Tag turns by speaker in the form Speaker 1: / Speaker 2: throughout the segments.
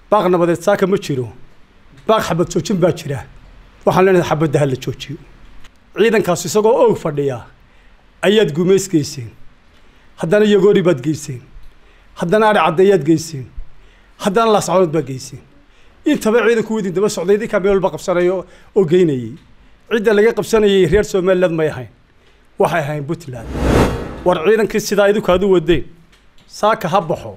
Speaker 1: باقنا بدأت ساكا متشيرو باق حبة توجين باكرة وحنا لنا حبة ده اللي توجيو عيدا كاسي سقو أو فرديا أياد جوميس جيسين حدنا يجوري باد جيسين حدنا على عديات جيسين حدنا الله سعود بجيسين أنت بعيدا كودين ده بس عديدي كان بيقول بقى بسنة أو جيني عيدا اللي جاب بسنة ريال سومال لذ ما يهين waxay ahayn Puntland war ciidankii sida ay idinku adu wadeen saaka habaxo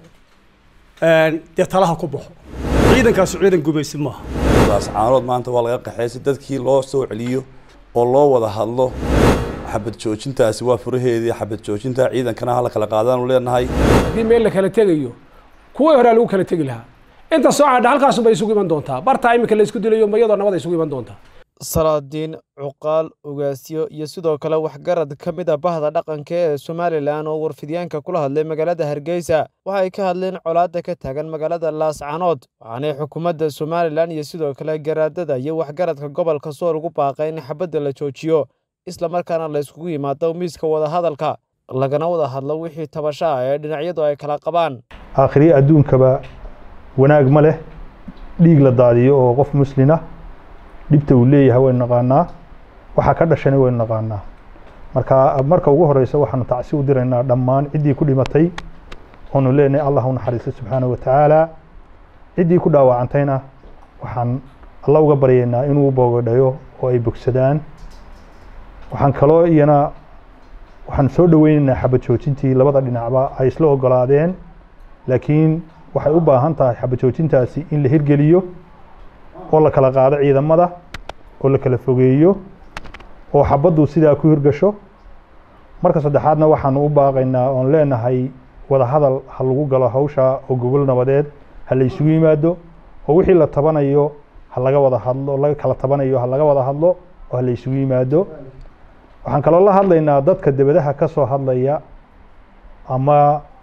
Speaker 1: ee talaha ku baxo ciidankaas ciidan gumaysi ma
Speaker 2: laas caanood maanta waa laga qaxeysay dadkii loo soo celiyo oo loo wada hadlo xabad joojintaasi waa furaheedii xabad joojinta ciidankana hala kala qaadaan u leenahay
Speaker 3: hadii meel la kala tagayo kuwa hore lagu kala tagi lahaa inta soo caad halkaas bay isugu iman doontaa barta imika la isku dilayo mayadoo nabad isugu iman doontaa
Speaker 4: salaadiin cuqaal ugaasyo iyo sidoo kale waxgarad ka mid ah bahda dhaqanka ee Soomaaliland oo warfidyaanka kula hadlay magaalada Hargeysa waxay ka hadleen colaadda ka taagan magaalada Laascaanood waxaana xukuumadda Soomaaliland iyo sidoo kale garaadada iyo waxgaradka gobolka soo ugu baaqay in xabadda la joojiyo isla markaana la iskugu yimaado miiska wada hadalka lagana wada hadlo wixii tabasha ee dhinacyadu ay kala qabaan
Speaker 5: aakhiri adduunkaba wanaag ma leh dhiig la daadiyo oo qof muslina dibta uu leeyahay way naqaanaa waxa ka dhashay way naqaanaa marka ugu horeysa waxaan tacsi u diraynaa dhammaan cidii ku dhimatay oo nu leenahay Allah uu naxariisto subhanahu wa ta'ala cidii ku dhaawacantayna waxaan Allah uga baryaynaa inuu boogadhayo oo ay bogsadaan waxaan kaloo iyana waxaan soo dhaweynaynaa xabad joojintii labada dhinacba ay isla ogolaadeen laakiin waxay u baahan tahay xabad joojintaasi in la hirgeliyo oo la kala qaado ciidamada oo la kala fogeeyo oo xabadu sidaa ku hirgasho marka saddexaadna waxaan u baaqaynaa oo leenahay wada hadal hal lagu galo hawsha oo gobol nabadeed hal isugu yimaado oo wixii la tabanayo hal laga wada hadlo laga kala tabanayo hal laga wada hadlo oo hal isugu yimaado waxaan kala la hadlaynaa dadka dibadaha ka soo hadlaya ama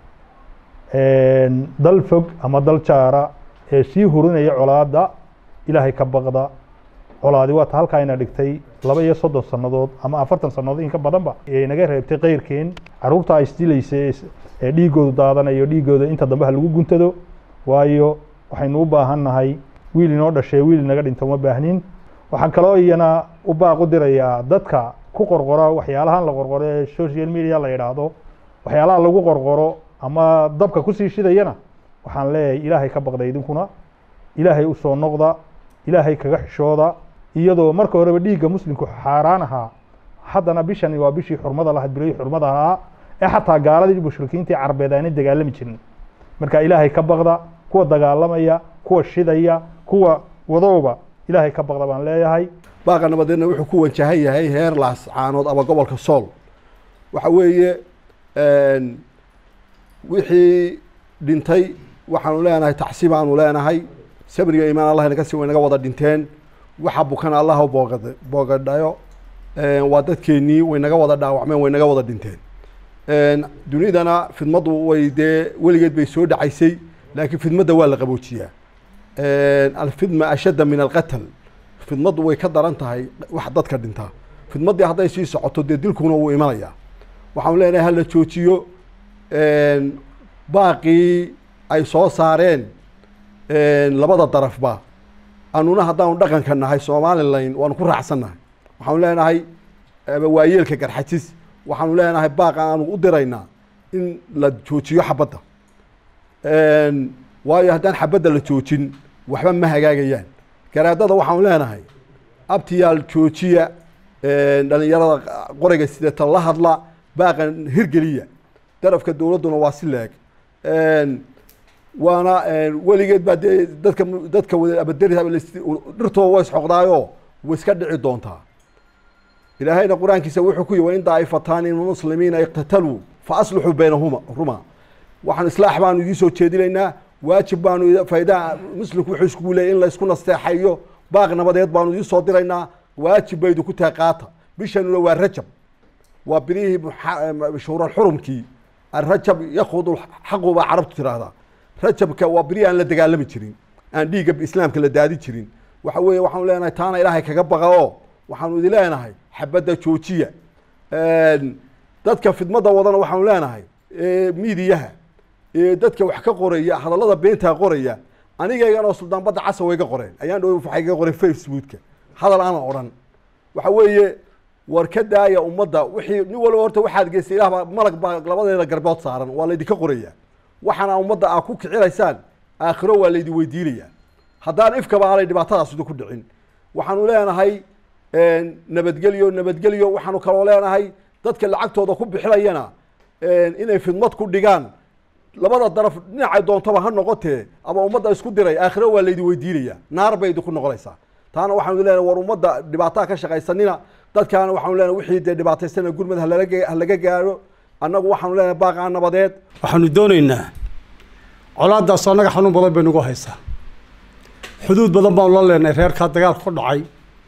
Speaker 5: dal fog ama dal jaara ee si hurinaya colaada ilaahay ka baqda colaadi waa halka ayna dhigtay 32 sanadood ama 40 sanadood in ka badanba ee naga reebtay qeyrkeen caruurta ay istiilaysay ee dhiigooda daadanayo dhiigooda inta dambe lagu guntado waayo waxaynu u baahanahay wiil inoo dhashay wiil naga dhinto ma baahnin waxaan kaloo iyana u baaq u dirayaa dadka ku qorqora waxyaalahan la qorqoro ee social media la yiraahdo waxyaalaha lagu qorqoro ama dabka ku sii shidayna waxaan leeyahay ilaahay ka baqday idinkuna ilaahay u soo noqda ilaahay kaga xishooda iyadoo marka horeba dhiigga muslimku xaaraanaha haddana bishani waa bishii xurmada lahayd bilay xurmada ee xataa gaaladii mushrikiintii carbeed ay dagaalami jirin marka ilaahay ka baqda kuwa dagaalamaya kuwa shidaya kuwa wadooba ilaahay ka baqda baan leeyahay
Speaker 6: baaqa nabadeedna wuxuu ku wajahan yahay heer Laascaanood ama gobolka Sool waxa weeye wixii dhintay waxaanu leenahay tacsiib aanu leenahay sabriga iimaan Allah inaga sii wanaga wada dhinteen waxa bukan Allah u boogadhayo waa dadkeenii way naga wada dhaawacmeen way naga wada dhinteen dunidana fidmadu way weligeed bay soo dhacaysay laakiin fidmada waa la qaboojiyaa الفدمة أشد من القتل فدمد way ka daran tahay wax dadka dhinta fidmadii haday sii socoto dilkuna uu imanaya waxaan leenahay hal la joojiyo baaqi ay soo saareen labada darafba anuna hadaan dhaqanka nahay Soomaaliland waan ku raacsanahay waxaan leenahay waayeelka garxajis waxaan leenahay baaq aan u diraynaa in la joojiyo xabada waayo hadaan xabada la joojin waxba ma hagaagayaan garaadada waxaan leenahay abtiyaal joojiya dhalinyarada qoriga sida la hadla baaqan hirgeliya darafka dawladuna waa si leeg waana weligeed baa dadka abadariha dhirtoo way isxoqdaayo way iska dhici doontaa ilaahayna quraankiisa wuxuu ku yiri in daa'ifatan muslimiina iqtatalu fa aslihu baynahuma ruma waxaan islaax baan idin soo jeedilaynaa waajib baan fayda muslimku wuxuu isku leeyahay in la isku nasteexayo baaq nabadeed baan idin soo diraynaa waajib baydu ku taaqaata bishanuna waa rajab waa birihi shuhur al-hurumki الرجب ياخذ الحق وعربت ترادا رجب كوابري أن لا دجالم تشرين أن ديجا بإسلام كلا دادي تشرين وحوي وحنا لنا تانا إلهي كجبقة وحنا لنا هاي حبدا تشوتشية دتك في المضى وضنا وحنا لنا هاي ميديها دتك وحكا قرية هذا الله بينتها قرية anigaygan oo suldaan badda casa way ga qoreen ayaan dhow waxay ga qoreen facebooka hadal aan oran waxa weeye war ka daaya ummadda wixii nin walba horta waxaad geysay ilaah malag baa labadeeda garbood saaran waa la idinka qoraya waxaana ummadda aa ku kicinaysaan aakhiro waa la idin weydiinayaa haddaan ifkaba aanay dhibaatadaas ku dhicin waxaanu leenahay nabadgelyo waxaanu kaloo leenahay dadka lacagtooda ku bixinayana inay fidmad ku dhigaan labada daraf dhinacay doontaba ha noqotee ama ummadda isku diray aakhiro waa la idin weydiinayaa naar bay idinku noqonaysaa taana waxaanu leenahay war ummadda dhibaataa ka shaqaysanina dadkaana waxaanu leenahay wixii dee dhibaataysana gurmad ha laga gaaro annagu waxaanu leenahay baaqaa nabadeed
Speaker 1: waxaanu doonaynaa colaadaas annaga xanuun badan bay nagu haysaa xuduud badan baanu la leenahay reerkaa dagaalka ku dhacay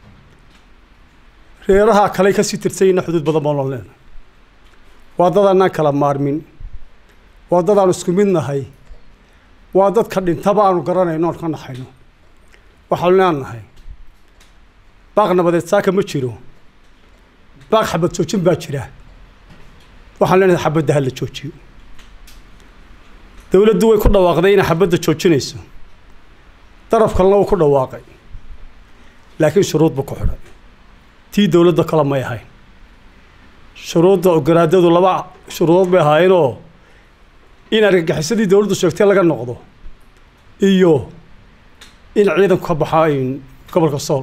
Speaker 1: reeraha kale ka sii tirsayna xuduud badan baanu la leenahay waa dad annaan kala maarmin waa dad aanu isku mid nahay waa dadka dhintaba aanu garanayno oon ka naxayno waxaanu leenahay baaq nabadeed saaka ma jiro baaq xabad joojin baa jira waxaan leenahay xabadda ha la joojiyo dowladdu way ku dhawaaqday inay xabadda joojinayso daraf kalena wuu ku dhawaaqay laakiin shuruud buu ku xidhay tii dowladda kale may ahayn shuruudda ogolaadadu laba shuruudood bay ahaayeenoo in argagixisadii dowladdu sheegtay laga noqdo iyo in ciidanku ka baxo gobolka sool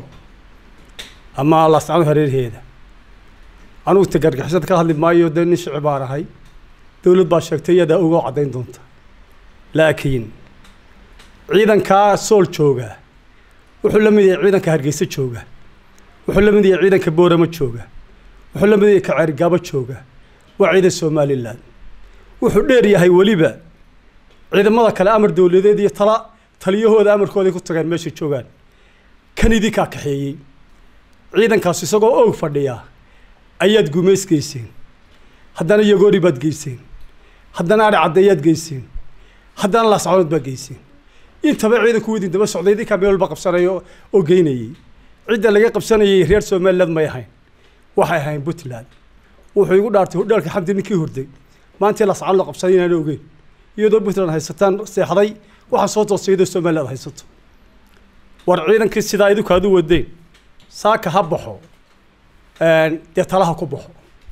Speaker 1: ama laascano hareerheeda anugu ta argagixisada ka hadli maayo dee nin shicib baan ahay dowlad baa sheegtay iyadaa uga caddayn doonta laakiin ciidankaa sool jooga wuxuu la mid yahay ciidanka hargeysa jooga wuxuu la mid yahay ciidanka boorama jooga wuxuu la mid yahay kaceergaabo jooga waa ciidan somalilan wuxuu dheer yahay weliba ciidamada kale amar dowladeed iyo taliyahooda amarkooday ku tageen meeshay joogaan kan idinkaa kaxeeyey ciidankaas isagoo oog fadhiya ayaad gumays geyseen haddana yagoori baad geyseen haddana ari caddeeyaad geyseen haddana laascanood baad geyseen intaba ciidanku idin daba socday idinkaa meel walba qabsanayo oo geynayey cidda laga qabsanayay reer somaliland may ahayn waxay ahayn puntland wuxuu igu dhaartay hodhaalka xamdi ninkii hurday maantii laascano la qabsaday inaan ogeyn iyadoo puntland haysataan seexday waxaa soo toosay iyadoo somaliland haysato war ciidankii sidaa idinku aad u wadeen saaka ha baxo dee talaha ku baxo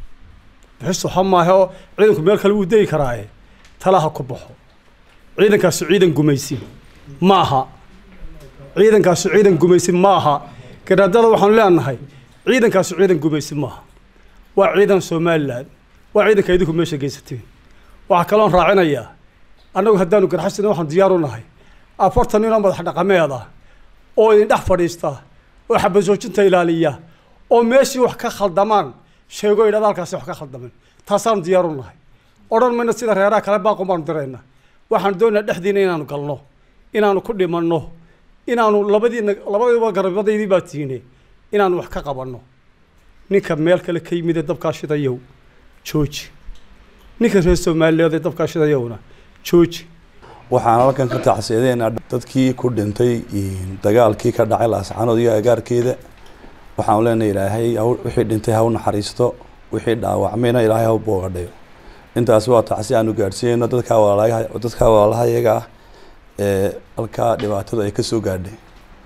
Speaker 1: bixis waxa maaho ciidanku meel kale wuu degi karaaye talaha ku baxo ciidankaasu ciidan gumaysin ma aha ciidankaasu ciidan gumaysin ma aha garaadada waxaanu leenahay ciidankaasu ciidan gumaysin maaha waa ciidan somaliland waa ciidanka idinku meesha geysateen waxaa kaloon raacinayaa annagu haddaanu garxasina waxaan diyaar u nahay 40 nin oo madax dhaqameed ah oo idin dhex fadhiista oo xabad joojinta ilaaliya oo meeshii wax ka khaldamaan sheego idhaada halkaasi wax ka khaldaman taasaan diyaar u nahay odhan mayna sida reeraha kale baaqun baanu dirayna waxaan doonaynaa dhexdiina inaanu galno inaanu ku dhimanno inaanu labadiiba garabadaydii baa tiine inaanu wax ka qabanno ninka meel kale ka yimid ee dabkaa shidayow jooji ninka reer Soomaaliyeed ee dabkaa shidayowna jooji
Speaker 2: waxaan halkan ka tacsiyadeynaa dadkii ku dhintay dagaalkii ka dhacay laascanood iyo agaarkeeda waxaan leenahay ilaahay wixii dhintay ha u naxariisto wixii dhaawacmayna ilaahay ha u boogadhayo intaas waa tacsiya aanu gaarsiinayno dadka walaalahayaga ee halka dhibaatada ay ka soo gaadhay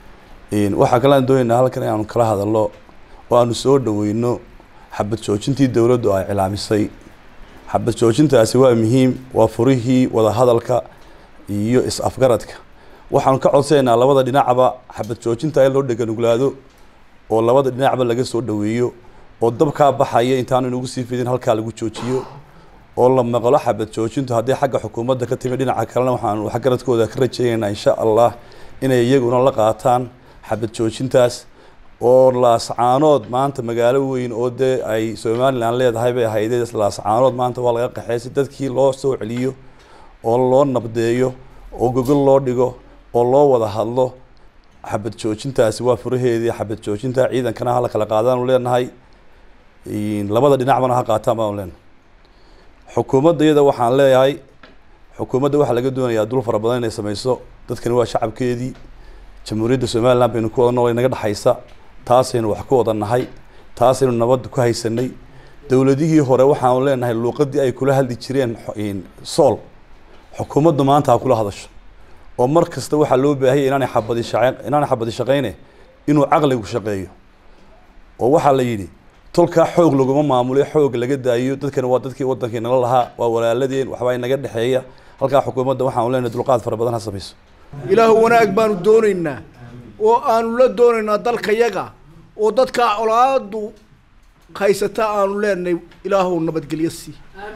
Speaker 2: waxa kale aan doonaynaa halkan inaanu kala hadalno oo aanu soo dhaweyno xabad joojintii dawladdu ay cilaamisay xabad joojintaasi waa muhiim waa furihii wada hadalka iyo is-afgaradka waxaan ka codsaynaa labada dhinacba xabad joojinta in loo dheganuglaado oo labada dhinacba laga soo dhaweeyo oo dabka baxaya intaan inagu sii fidin halka lagu joojiyo oo la maqlo xabad joojintu haddii xagga xukuumadda ka timid dhinaca kalena waxaan waxgaradkooda ka rajaynaynaa insha Allah inay iyaguna la qaataan xabad joojintaas oo laascaanood maanta magaalo weyn oo ay Soomaaliland leedahay bay ahayd laascaanood maanta waa laga qaxeysay dadkii loo soo celiyo oo loo nabdeeyo oo gogol loo dhigo oo loo wada hadlo xabad joojintaasi waa furaheedii xabad joojinta ciidankana hala kala qaadaan leenahay labada dhinacna ha qaataan baan leenahay xukuumadda iyada waxaan leeyahay xukuumadda waxa laga doonayaa dul fara badan inay sameeyso dadkani waa shacabkeedii jamhuuriyadda Soomaaliland baynu ku wada nool inaga dhaxaysa taasaynu wax ku wada nahay taasaynu nabad ku haysanay dawladihii hore waxaan leenahay luuqadii ay kula hadli jireen sool xukuumaddu maanta ha kula hadasho oo mar kasta waxa loo baahay inaanay xabadi shaqeyne inuu caqligu shaqeeyo oo waxa la yiri tolka xoog laguma maamulo xoog laga daayo dadkana waa dadkii wadankeena la lahaa waa walaaladeen waxba inaga dhaxeeya halka xukuumadda waxaan u leenahay dulqaad fara badan ha samayso
Speaker 7: ilaahu wanaag baanu doonaynaa oo aanu la doonaynaa dalka yaga oo dadka colaadu qaysata aanu leenahay ilaahu nabadgelyo si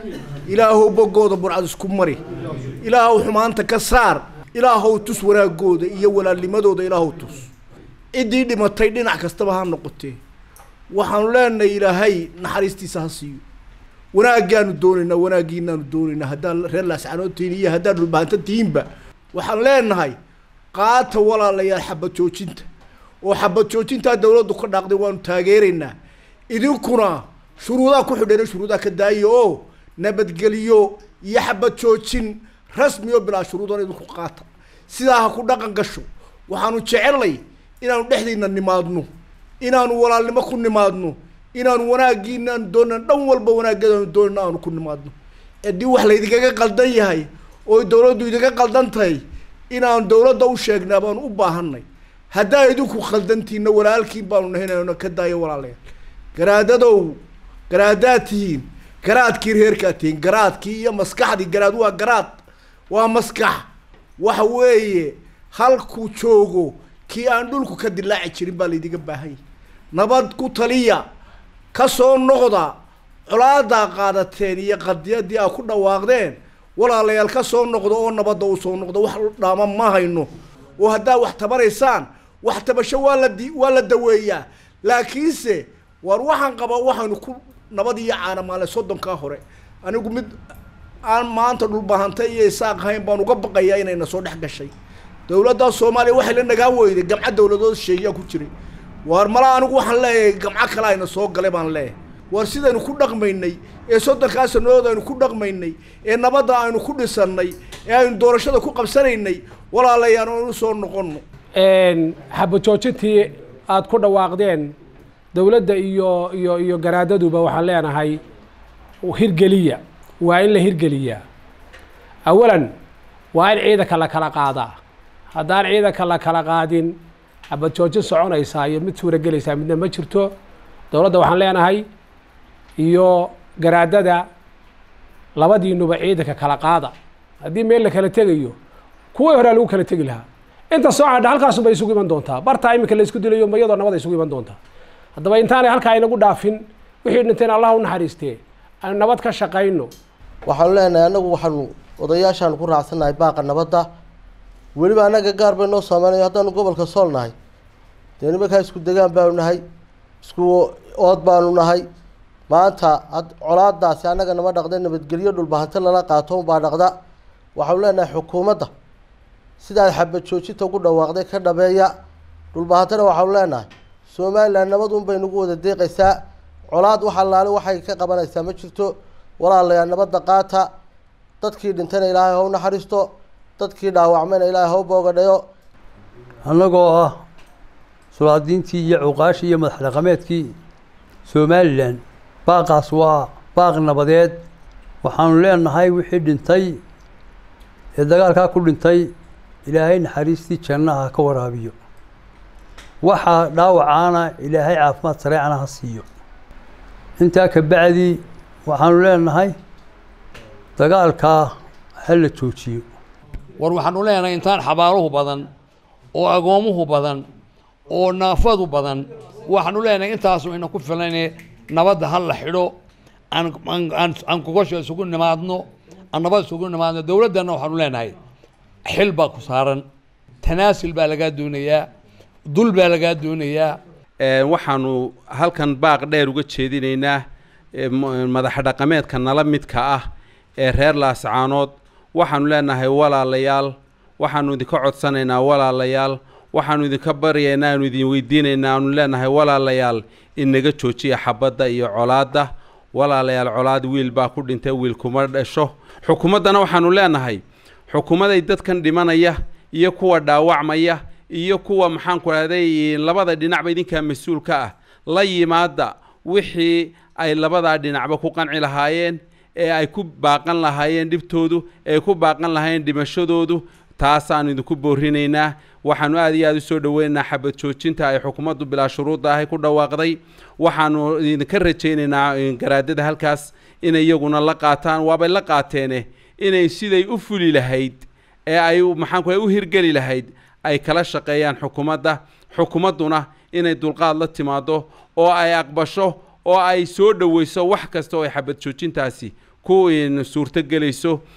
Speaker 7: ilaahu bogooda burcad isku mari ilaahu xumaanta ka saar ilaahu tus wanaagooda iyo walaalnimadooda ilaahu tus idii dhimatay dhinac kastaba ha noqotee waxaanu leenahay ilaahay naxariistiisa ha siiyo wanaagaanu doonaynaa wanaagiinaanu doonaynaa haddaan reer laascaanoodtiin iyo haddaan dhulbahantantihiinba waxaan leenahay qaata walaalayaal xabad joojinta oo xabad joojintaa dawladdu ka dhaaqday waanu taageeraynaa idinkuna shuruudaha ku xidheen shuruudaha ka daayo oo nabadgeliyo iyo xabad joojin rasmi oo bilaa shuruudan idinku qaata sidaa ha ku dhaqan gasho waxaanu jecelnay inaanu dhexdiina nimaadno inaanu walaalnimo ku nimaadno inaanu wanaagiinaan doonan dhan walba wanaaggeedaanu doonana aanu ku nimaadno haddii wax laydinkaga qaldan yahay oo dawladdu idinka qaldan tahay inaan dawladda u sheegnaa baanu u baahanay haddaa idinku qaldantiinna walaalkiin baanu nahinayno ka daayo walaalayaal garaadadow garaadaad tihiin garaadkii reerkaa tihiin garaadkii iyo maskaxdii garaad waa garaad waa maskax waxa weeye halkuu joogo kii aan dhulku ka dilaaci jirin baa laydinga baahan yahay nabad ku taliya ka soo noqda colaadaa qaadateen iyo qadiyadii aa ku dhawaaqdeen walaalayaal ka soo noqdo oo nabadda u soo noqdo wax dhaama ma hayno oo haddaa wax tabaraysaan wax tabasho waa la daweeyaa laakiinse war waxaan qaba waxaanu ku nabad iyo caana maale soddonkaa hore anigu mid aan maanta dhulbahantay iyo isaaq ahayn baan uga baqayaa inayna soo dhex gashay dawladda Soomaaliya waxay la nagaa weyday gamca dawladood sheegiya ku jiray war mala anigu waxaan leeyahay gamca kale ayna soo galay baan leeyahay war sidaynu ku dhaqmaynay ee soddonkaa sanood aynu ku dhaqmaynay ee nabadda aynu ku dhisannay ee aynu doorashada ku qabsanaynay walaalayaal aynu soo noqonno
Speaker 3: xabad joojintii aad ku dhawaaqdeen dawladda iyo garaadaduba waxaan leenahay hirgeliya waa in la hirgeliyaa awalan waa in ciidanka la kala qaadaa haddaan ciidanka la kala qaadin xabad joojin soconaysaa iyo mid suuragelaysaa midna ma jirto dawladda waxaan leenahay iyo garaadada labadiinuba ciidanka kala qaada haddii meel la kala tegayo kuwii hore lagu kala tegi lahaa inta soo cadha halkaasuba isugu iman doontaa bartaa iminka la isku dilayo mayadoo nabada isugu iman doontaa haddaba intaanay halkaa inagu dhaafin wixii dhinteen allah u naxariistee aynu nabad ka shaqayno
Speaker 8: waxaanu leenahay annagu waxaanu odayaashaanu ku raacsanahay baaqa nabadda weliba annaga gaar bay noo saameynaya haddaanu gobolka sool nahay dee nimankaa isku degaan baanu nahay isku ood baanu nahay maanta colaadaasi annaga nama dhaqda nabadgelyo dhulbahante lala qaato unbaa dhaqda waxaanu leenahay xukuumadda sidaad xabad joojinta ugu dhawaaqday ka dhabeeya dhulbahantena waxaanu leenahay Soomaaliland nabad un bay nagu wada deeqaysaa colaad waxa laale waxay ka qabanaysaa ma jirto walaalayaal nabadda qaata dadkii dhintana ilaahay ha u naxariisto dadkii dhaawacmayna ilaahay ha u boogadhayo
Speaker 9: annagoo ah sulaadiintii iyo cuqaashii iyo madax dhaqameedkii Soomaaliland baaqaas waa baaq nabadeed waxaanu leenahay wixii dhintay ee dagaalkaa ku dhintay ilaahay naxariistii jannaha ka waraabiyo waxaa dhaawacaana ilaahay caafimaad sareecana ha siiyo intaa ka bacdi waxaanu leenahay dagaalkaa ha la joojiyo
Speaker 10: war waxaanu leenahay intaan xabaaluhu badan oo agoomuhu badan oo naafadu badan waxaanu leenahay intaasu ina ku filanee nabadda ha la xidho aan gogosha isugu nimaadno aan nabad isugu nimaadno dawladdanna waxaanu leenahay xil baa ku saaran tanaasul baa lagaa doonayaa dul baa lagaa doonayaa
Speaker 11: waxaanu halkan baaq dheer uga jeedinaynaa madax dhaqameedka nala midka ah ee reer Laascaanood waxaanu leenahay walaalayaal waxaanu idinka codsanaynaa walaalayaal waxaanu idinka baryaynaa aanu idin weydiinaynaa aanu leenahay walaalayaal inaga joojiya xabadda iyo colaadda walaalayaal colaad wiil baa ku dhintay wiil kuma dhasho xukuumaddana waxaanu leenahay xukuumaday dadkan dhimanaya iyo kuwa dhaawacmaya iyo kuwa maxaan ku raday labada dhinacba idinka mas'uulka ah la yimaada wixii ay labada dhinacba ku qanci lahaayeen ee ay ku baaqan lahaayeen dhibtoodu ee ku baaqan lahaayeen dhimashadoodu taasaanu idinku boorinaynaa waxaanu aad iyo aad u soo dhaweynaynaa xabad joojinta ay xukuumaddu bilaa shuruudda ahay ku dhawaaqday waxaanu idinka rajaynaynaa garaadada halkaas inay iyaguna la qaataan waabay la qaateene inay siday u fuli lahayd ee ay maxaan ku u hirgeli lahayd ay kala shaqeeyaan xukuumadduna inay dulqaad la timaado oo ay aqbasho oo ay soo dhaweyso wax kasta oo ay xabad joojintaasi ku suurto gelayso